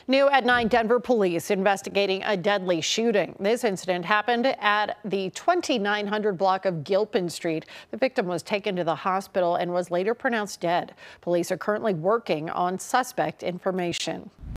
New at 9, Denver police investigating a deadly shooting. This incident happened at the 2900 block of Gilpin Street. The victim was taken to the hospital and was later pronounced dead. Police are currently working on suspect information.